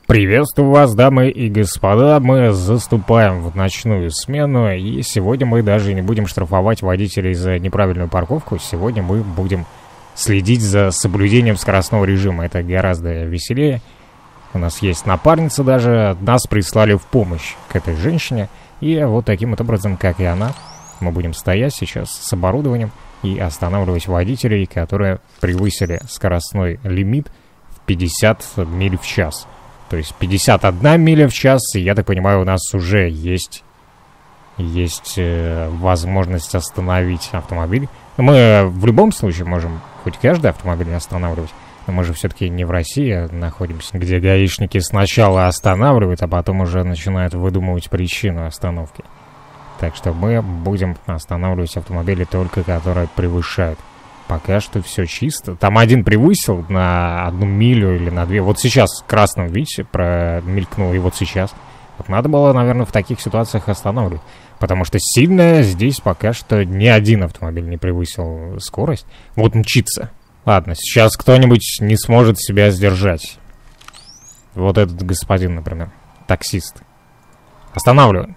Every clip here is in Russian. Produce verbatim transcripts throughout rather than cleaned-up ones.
Приветствую вас, дамы и господа, мы заступаем в ночную смену, и сегодня мы даже не будем штрафовать водителей за неправильную парковку, сегодня мы будем следить за соблюдением скоростного режима, это гораздо веселее. У нас есть напарница даже, нас прислали в помощь к этой женщине, и вот таким вот образом, как и она, мы будем стоять сейчас с оборудованием и останавливать водителей, которые превысили скоростной лимит в пятьдесят миль в час. То есть пятьдесят одна миля в час, и я так понимаю, у нас уже есть, есть э, возможность остановить автомобиль. Мы в любом случае можем хоть каждый автомобиль останавливать, но мы же все-таки не в России находимся, где гаишники сначала останавливают, а потом уже начинают выдумывать причину остановки. Так что мы будем останавливать автомобили только, которые превышают. Пока что все чисто. Там один превысил на одну милю или на две. Вот сейчас в красном, видите, промелькнул, и вот сейчас. Вот надо было, наверное, в таких ситуациях останавливать. Потому что сильно здесь пока что ни один автомобиль не превысил скорость. Вот мчится. Ладно, сейчас кто-нибудь не сможет себя сдержать. Вот этот господин, например. Таксист. Останавливаем.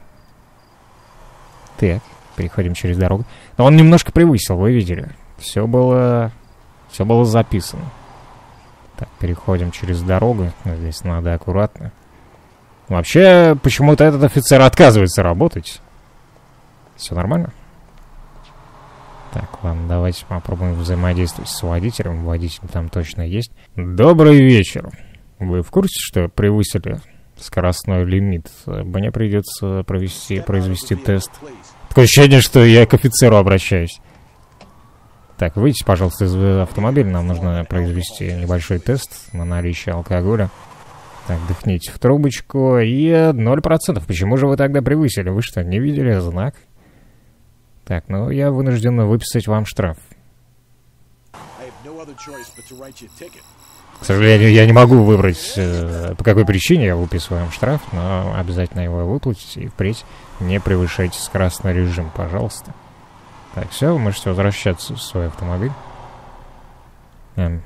Так, переходим через дорогу. Но он немножко превысил, вы видели. Все было, все было записано. Так, переходим через дорогу. Здесь надо аккуратно. Вообще, почему-то этот офицер отказывается работать. Все нормально? Так, ладно, давайте попробуем взаимодействовать с водителем. Водитель там точно есть. Добрый вечер. Вы в курсе, что превысили скоростной лимит? Мне придется провести, произвести тест. Такое ощущение, что я к офицеру обращаюсь. Так, выйдите, пожалуйста, из автомобиля. Нам нужно произвести небольшой тест на наличие алкоголя. Так, дыхните в трубочку. И ноль процентов. Почему же вы тогда превысили? Вы что, не видели знак? Так, ну я вынужден выписать вам штраф. К сожалению, я не могу выбрать, э, по какой причине я выписываю вам штраф, но обязательно его выплатить и впредь не превышайте скоростной режим, пожалуйста. Так, все, вы можете возвращаться в свой автомобиль. Эм.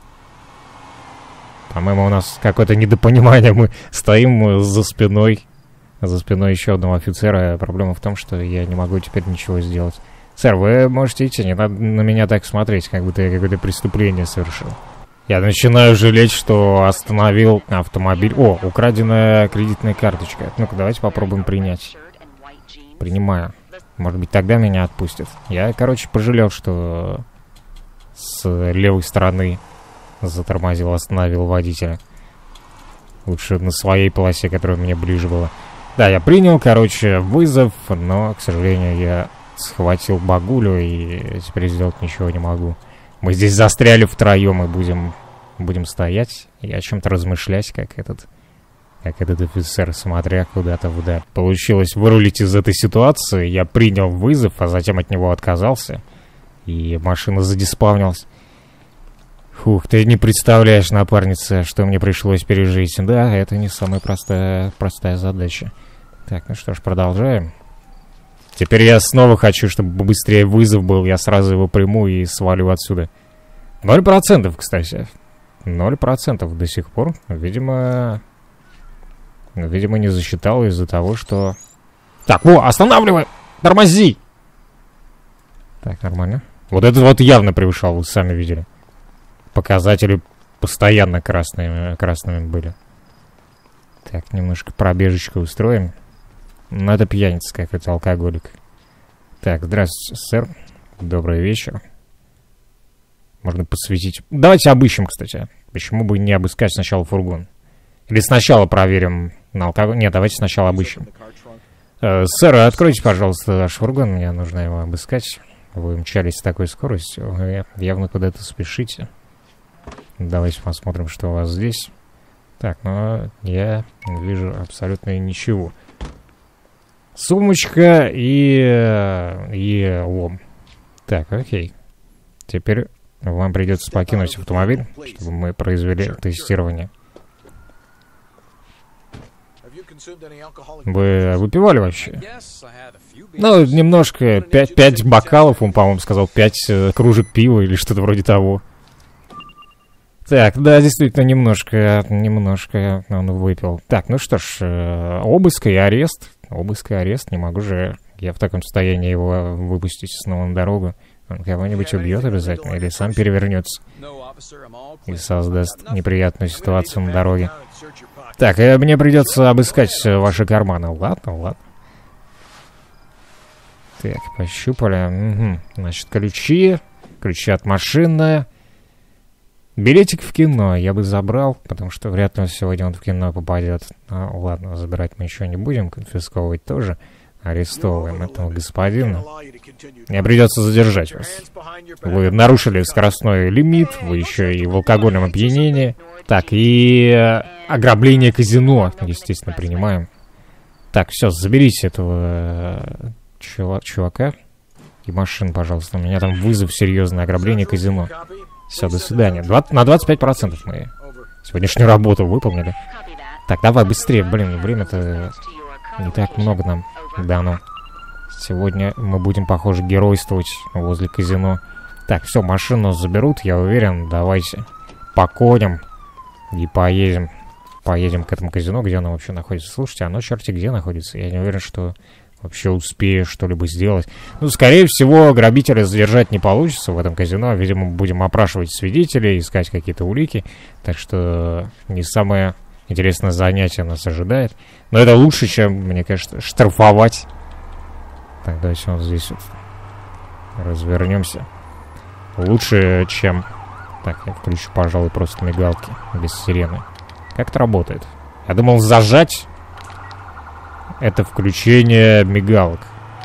По-моему, у нас какое-то недопонимание. Мы стоим за спиной, за спиной еще одного офицера. Проблема в том, что я не могу теперь ничего сделать. Сэр, вы можете идти, не надо на меня так смотреть, как будто я какое-то преступление совершил. Я начинаю жалеть, что остановил автомобиль. О, украденная кредитная карточка. Ну-ка, давайте попробуем принять. Принимаю. Может быть, тогда меня отпустят. Я, короче, пожалел, что с левой стороны затормозил, остановил водителя. Лучше на своей полосе, которая мне ближе была. Да, я принял, короче, вызов, но, к сожалению, я схватил багулю и теперь сделать ничего не могу. Мы здесь застряли втроем и будем, будем стоять и о чем-то размышлять, как этот... как этот офицер, смотря куда-то вдаль. Получилось вырулить из этой ситуации. Я принял вызов, а затем от него отказался. И машина задиспавнилась. Фух, ты не представляешь, напарница, что мне пришлось пережить. Да, это не самая простая, простая задача. Так, ну что ж, продолжаем. Теперь я снова хочу, чтобы быстрее вызов был. Я сразу его приму и свалю отсюда. Ноль процентов, кстати. Ноль процентов до сих пор. Видимо... Видимо, не засчитал из-за того, что... Так, во, останавливай! Тормози! Так, нормально. Вот этот вот явно превышал, вы сами видели. Показатели постоянно красными, красными были. Так, немножко пробежечку устроим. Ну, это пьяница какой-то, алкоголик. Так, здравствуйте, сэр. Добрый вечер. Можно подсветить... Давайте обыщем, кстати. Почему бы не обыскать сначала фургон? Или сначала проверим на алкоголь? Нет, давайте сначала обыщем. Э, сэр, откройте, пожалуйста, ваш фургон. Мне нужно его обыскать. Вы мчались с такой скоростью. Вы явно куда-то спешите. Давайте посмотрим, что у вас здесь. Так, ну, я не вижу абсолютно ничего. Сумочка и... и лом. Так, окей. Теперь вам придется покинуть автомобиль, чтобы мы произвели тестирование. Вы выпивали вообще? Ну, немножко. Пять, пять бокалов, он, по-моему, сказал, пять э, кружек пива или что-то вроде того. Так, да, действительно, немножко, немножко он выпил. Так, ну что ж, э, обыск и арест. Обыск и арест, не могу же я в таком состоянии его выпустить снова на дорогу. Он кого-нибудь убьет обязательно или сам перевернется и создаст неприятную ситуацию на дороге. Так, э, мне придется обыскать ваши карманы. Ладно, ладно. Так, пощупали. Угу. Значит, ключи. Ключи от машины. Билетик в кино я бы забрал, потому что вряд ли сегодня он в кино попадет. Ну, ладно, забирать мы еще не будем, конфисковывать тоже. Арестовываем этого господина. Мне придется задержать вас. Вы нарушили скоростной лимит, вы еще и в алкогольном опьянении. Так, и ограбление казино, естественно, принимаем. Так, все, заберите этого чувака и машин, пожалуйста. У меня там вызов, серьезное ограбление казино. Все, до свидания. На двадцать пять процентов мы сегодняшнюю работу выполнили. Так, давай быстрее. Блин, время-то не так много нам дано. Сегодня мы будем, похоже, геройствовать возле казино. Так, все, машину заберут, я уверен. Давайте поконим и поедем. Поедем к этому казино, где оно вообще находится. Слушайте, оно черти где находится. Я не уверен, что вообще успею что-либо сделать. Ну, скорее всего, грабителя задержать не получится в этом казино. Видимо, будем опрашивать свидетелей, искать какие-то улики. Так что не самое интересное занятие нас ожидает. Но это лучше, чем, мне кажется, штрафовать. Так, давайте вот здесь вот развернемся. Лучше, чем... Так, я включу, пожалуй, просто мигалки без сирены. Как это работает? Я думал зажать... Это включение мигалок.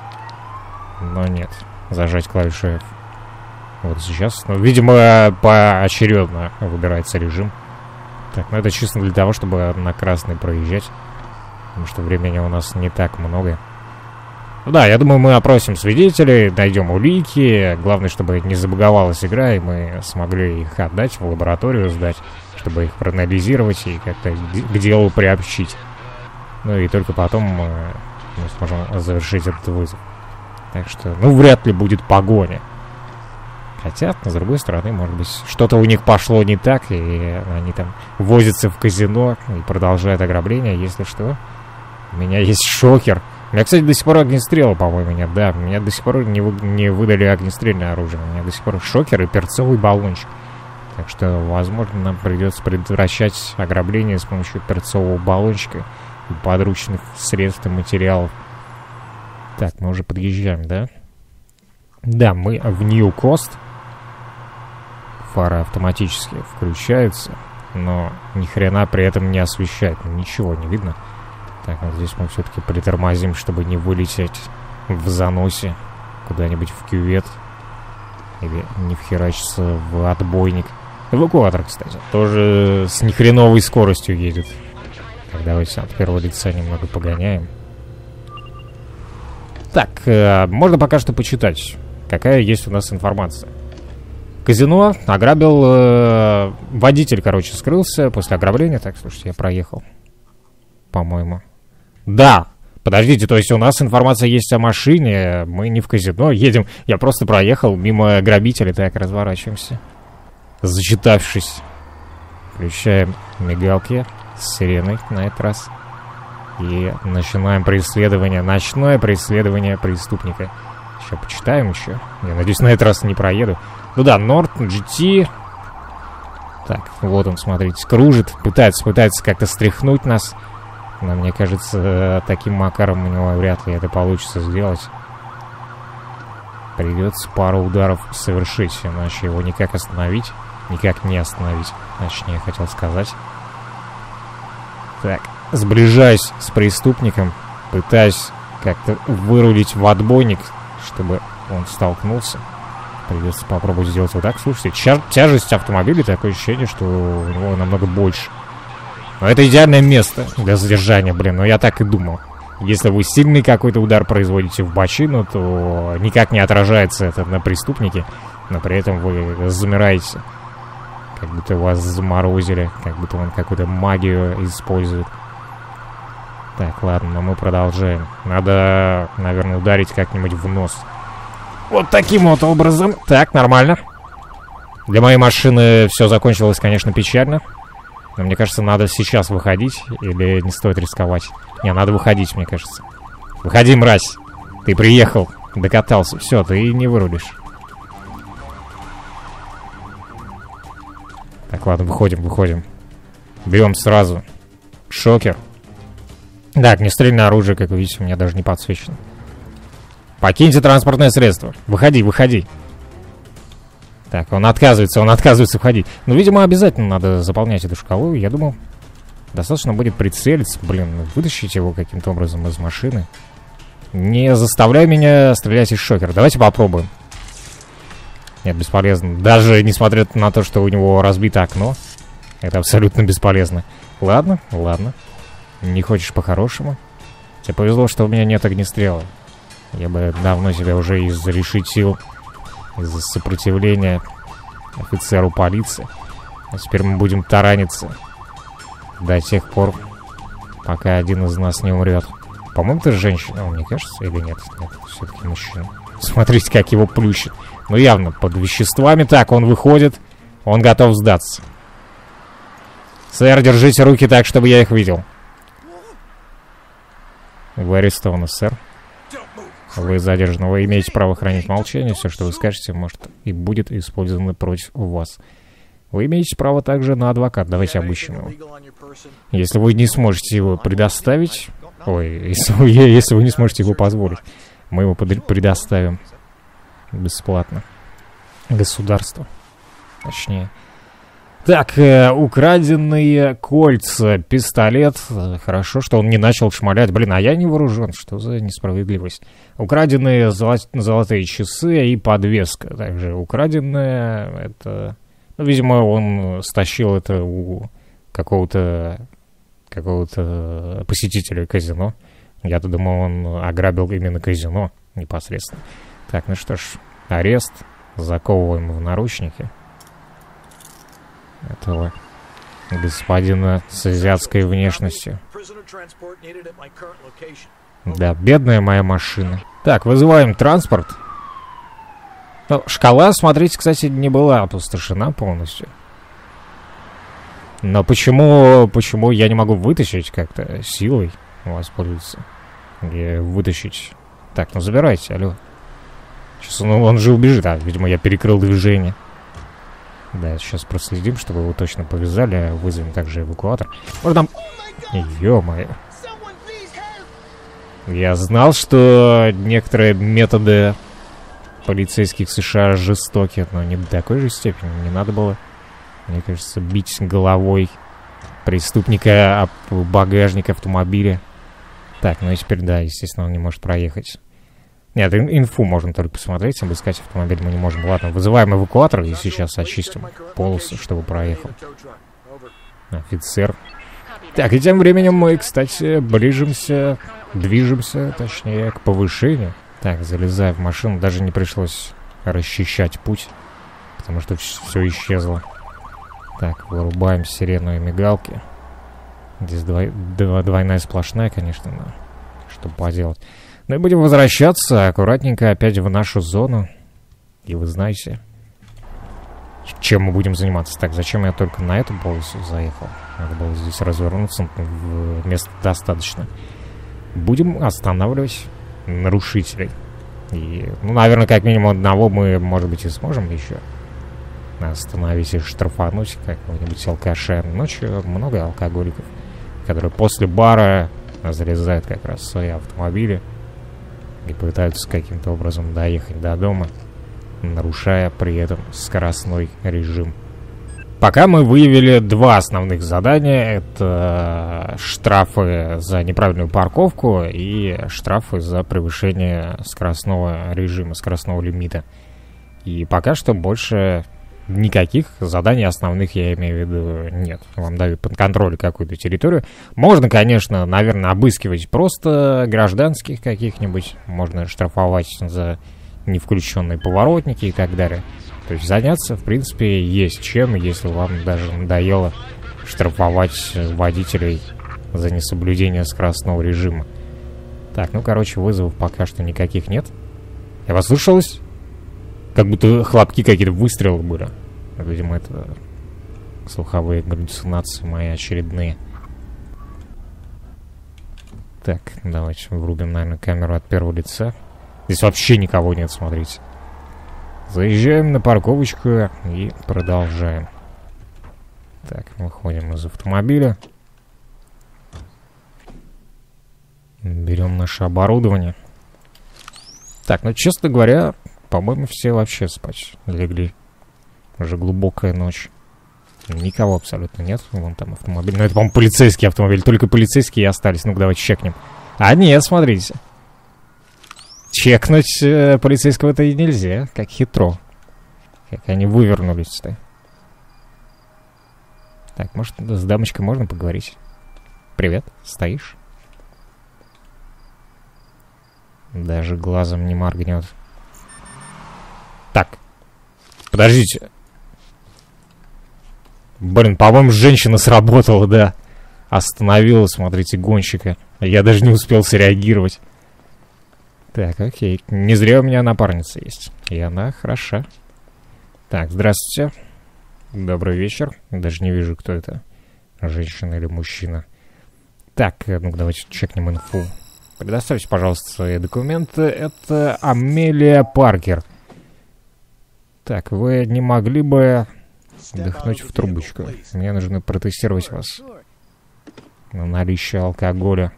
Но нет. Зажать клавишу F. Вот сейчас. Ну, видимо, поочередно выбирается режим. Так, ну это чисто для того, чтобы на красный проезжать. Потому что времени у нас не так много. Ну да, я думаю, мы опросим свидетелей, найдем улики. Главное, чтобы не забаговалась игра, и мы смогли их отдать в лабораторию, сдать, чтобы их проанализировать и как-то к делу приобщить. Ну и только потом мы, мы сможем завершить этот вызов. Так что, ну, вряд ли будет погоня. Хотя, с другой стороны, может быть, что-то у них пошло не так, и они там возятся в казино и продолжают ограбление. Если что, у меня есть шокер. У меня, кстати, до сих пор огнестрела, по-моему, нет. Да, у меня до сих пор не, вы, не выдали огнестрельное оружие. У меня до сих пор шокер и перцовый баллончик. Так что, возможно, нам придется предотвращать ограбление с помощью перцового баллончика и подручных средств и материалов. Так, мы уже подъезжаем, да? Да, мы в Нью-Кост. Фары автоматически включаются, но ни хрена при этом не освещает. Ничего не видно. Так, вот здесь мы все-таки притормозим, чтобы не вылететь в заносе куда-нибудь в кювет. Или не вхерачиться в отбойник. Эвакуатор, кстати, тоже с нехреновой скоростью едет. Так, давайте от первого лица немного погоняем. Так, э, можно пока что почитать, какая есть у нас информация. Казино ограбил... Э, водитель, короче, скрылся после ограбления. Так, слушайте, я проехал. По-моему. Да! Подождите, то есть у нас информация есть о машине, мы не в казино едем. Я просто проехал мимо грабителя, так, разворачиваемся. Зачитавшись. Включаем мигалки с сиреной на этот раз. И начинаем преследование, ночное преследование преступника. Сейчас почитаем еще. Я надеюсь, на этот раз не проеду. Ну да, Nord джи ти. Так, вот он, смотрите, кружит, пытается, пытается как-то стряхнуть нас. Но мне кажется, таким макаром у него вряд ли это получится сделать. Придется пару ударов совершить, иначе его никак остановить. Никак не остановить, точнее, хотел сказать. Так, сближаюсь с преступником, пытаюсь как-то вырулить в отбойник, чтобы он столкнулся. Придется попробовать сделать вот так. Слушайте, тяжесть автомобиля, такое ощущение, что у него намного больше. Но это идеальное место для задержания, блин, но я так и думал. Если вы сильный какой-то удар производите в бочину, то никак не отражается это на преступнике, но при этом вы замираете. Как будто вас заморозили, как будто он какую-то магию использует. Так, ладно, но мы продолжаем. Надо, наверное, ударить как-нибудь в нос. Вот таким вот образом. Так, нормально. Для моей машины все закончилось, конечно, печально. Но мне кажется, надо сейчас выходить. Или не стоит рисковать. Не, надо выходить, мне кажется. Выходи, мразь. Ты приехал, докатался. Все, ты не вырулишь. Так, ладно, выходим, выходим. Берем сразу шокер. Да, огнестрельное оружие, как вы видите, у меня даже не подсвечено. Покиньте транспортное средство. Выходи, выходи. Так, он отказывается, он отказывается входить. Ну, видимо, обязательно надо заполнять эту шкалу. Я думал, достаточно будет прицелиться. Блин, вытащить его каким-то образом из машины. Не заставляй меня стрелять из шокера. Давайте попробуем. Нет, бесполезно. Даже несмотря на то, что у него разбито окно. Это абсолютно бесполезно. Ладно, ладно. Не хочешь по-хорошему? Тебе повезло, что у меня нет огнестрела. Я бы давно тебя уже изрешетил из-за сопротивления офицеру полиции. А теперь мы будем тараниться до тех пор, пока один из нас не умрет. По-моему, это женщина, мне кажется, или нет? Нет, все-таки мужчина. Смотрите, как его плющит. Ну, явно под веществами. Так, он выходит. Он готов сдаться. Сэр, держите руки так, чтобы я их видел. Вы арестованы, сэр. Вы задержаны. Вы имеете право хранить молчание. Все, что вы скажете, может и будет использовано против вас. Вы имеете право также на адвоката. Давайте обыщем его. Если вы не сможете его предоставить... Ой, если вы, если вы не сможете его позволить, мы его предоставим бесплатно. Государство. Точнее. Так, э, украденные кольца, пистолет. Хорошо, что он не начал шмалять. Блин, а я не вооружен. Что за несправедливость? Украденные золо золотые часы и подвеска. Также украденные, это... Ну, видимо, он стащил это у какого-то какого-то посетителя казино. Я-то думал, он ограбил именно казино непосредственно. Так, ну что ж, арест. Заковываем в наручники этого господина с азиатской внешностью. Да, бедная моя машина. Так, вызываем транспорт. Ну, шкала, смотрите, кстати, не была опустошена полностью. Но почему, почему я не могу вытащить как-то силой воспользоваться? И вытащить... Так, ну забирайте, алло. Сейчас он, он же убежит. А, видимо, я перекрыл движение. Да, сейчас проследим, чтобы его точно повязали. Вызовем также эвакуатор. Может, там... Ё-моё. Я знал, что некоторые методы полицейских США жестоки, но не до такой же степени. Не надо было, мне кажется, бить головой преступника об багажник автомобиля. Так, ну и теперь, да, естественно, он не может проехать. Нет, инфу можно только посмотреть, обыскать автомобиль мы не можем. Ладно, вызываем эвакуатор и сейчас очистим полосу, чтобы проехал. Офицер. Так, и тем временем мы, кстати, ближимся, движемся, точнее, к повышению. Так, залезая в машину, даже не пришлось расчищать путь, потому что все исчезло. Так, вырубаем сирену и мигалки. Здесь двой, двойная сплошная, конечно, но что поделать. Ну и будем возвращаться аккуратненько опять в нашу зону. И вы знаете, чем мы будем заниматься. Так, зачем я только на эту полосу заехал? Надо было здесь развернуться, места достаточно. Будем останавливать нарушителей. И, ну, наверное, как минимум одного мы, может быть, и сможем еще остановить и штрафануть какого-нибудь алкаша. Ночью много алкоголиков, которые после бара залезают как раз в свои автомобили и пытаются каким-то образом доехать до дома, нарушая при этом скоростной режим. Пока мы выявили два основных задания. Это штрафы за неправильную парковку и штрафы за превышение скоростного режима, скоростного лимита. И пока что больше никаких заданий основных, я имею в виду, нет. Вам дают под контроль какую-то территорию. Можно, конечно, наверное, обыскивать просто гражданских каких-нибудь. Можно штрафовать за невключенные поворотники и так далее. То есть заняться, в принципе, есть чем, если вам даже надоело штрафовать водителей за несоблюдение скоростного режима. Так, ну, короче, вызовов пока что никаких нет. Я вас слышалось? Как будто хлопки какие-то, выстрелы были. Видимо, это слуховые галлюцинации мои очередные. Так, давайте врубим, наверное, камеру от первого лица. Здесь вообще никого нет, смотрите. Заезжаем на парковочку и продолжаем. Так, выходим из автомобиля. Берем наше оборудование. Так, ну, честно говоря, по-моему, все вообще спать легли. Уже глубокая ночь. Никого абсолютно нет. Вон там автомобиль. Ну, это, по-моему, полицейский автомобиль. Только полицейские и остались. Ну-ка, давайте чекнем. А нет, смотрите. Чекнуть э, полицейского-то и нельзя. Как хитро. Как они вывернулись-то. Так, может, с дамочкой можно поговорить? Привет, стоишь? Даже глазом не моргнет. Так. Подождите. Блин, по-моему, женщина сработала, да. Остановила, смотрите, гонщика. Я даже не успел среагировать. Так, окей. Не зря у меня напарница есть. И она хороша. Так, здравствуйте. Добрый вечер. Даже не вижу, кто это. Женщина или мужчина. Так, ну давайте чекнем инфу. Предоставьте, пожалуйста, свои документы. Это Амелия Паркер. Так, вы не могли бы вдохнуть в трубочку? Мне нужно протестировать вас на наличие алкоголя.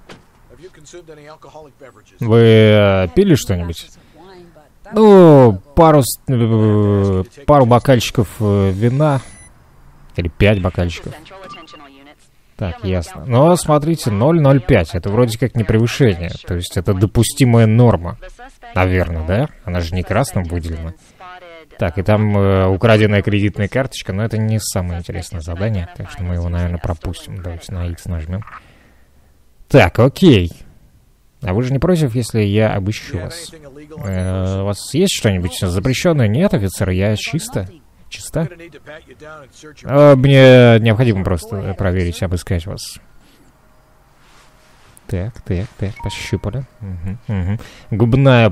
Вы э, пили что-нибудь? Ну, пару, э, пару бокальчиков э, вина. Или пять бокальчиков. Так, ясно. Но смотрите, ноль ноль пять. Это вроде как не превышение. То есть это допустимая норма. Наверное, да? Она же не красным выделена. Так, и там э, украденная кредитная карточка. Но это не самое интересное задание. Так что мы его, наверное, пропустим. Давайте на X нажмем. Так, окей. А вы же не против, если я обыщу вас? Э, у вас есть что-нибудь запрещенное? Нет, офицер, я чисто. Чисто? Э, мне необходимо просто проверить, обыскать вас. Так, так, так, пощупали. Угу, угу. Губная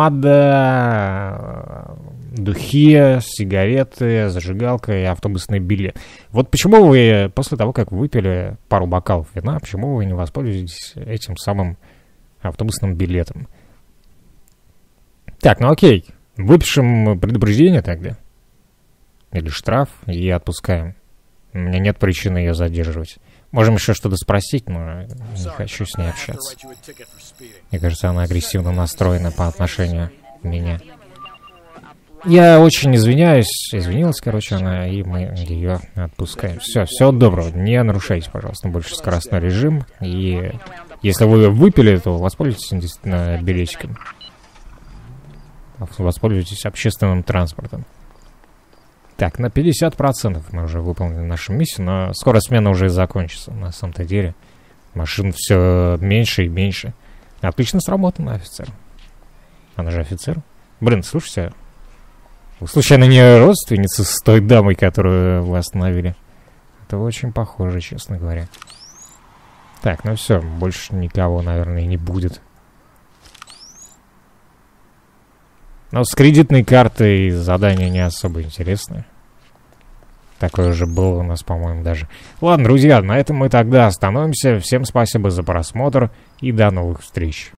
помада, духи, сигареты, зажигалка и автобусный билет. Вот почему вы, после того, как выпили пару бокалов вина, почему вы не воспользуетесь этим самым автобусным билетом? Так, ну окей. Выпишем предупреждение тогда. Или штраф и отпускаем. У меня нет причины ее задерживать. Можем еще что-то спросить, но не хочу с ней общаться. Мне кажется, она агрессивно настроена по отношению к мне. Я очень извиняюсь. Извинилась, короче, она, и мы ее отпускаем. Все, всего доброго. Не нарушайте, пожалуйста, больше скоростной режим. И если вы выпили, то воспользуйтесь действительно билетиком. Воспользуйтесь общественным транспортом. Так, на пятьдесят процентов мы уже выполнили нашу миссию, но скоро смена уже закончится. На самом-то деле машин все меньше и меньше. Отлично сработано, офицер. Она же офицер. Блин, слушайте, вы случайно не родственница с той дамой, которую вы остановили? Это очень похоже, честно говоря. Так, ну все, больше никого, наверное, не будет. Но с кредитной картой задание не особо интересное. Такое уже было у нас, по-моему, даже. Ладно, друзья, на этом мы тогда остановимся. Всем спасибо за просмотр и до новых встреч.